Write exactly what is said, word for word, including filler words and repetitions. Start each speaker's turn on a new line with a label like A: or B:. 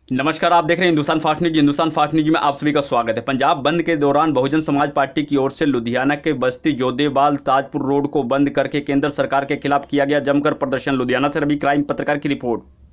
A: नमस्कार, आप देख रहे हैं Hindustan fast news. Hindustan fast news में आप सभी का स्वागत है। पंजाब बंद के दौरान बहुजन समाज पार्टी की ओर से लुधियाना के बस्ती, जोधेवाल, ताजपुर रोड को बंद करके केंद्र सरकार के खिलाफ किया गया जमकर प्रदर्शन। लुधियाना से रवि क्राइम पत्रकार की रिपोर्ट।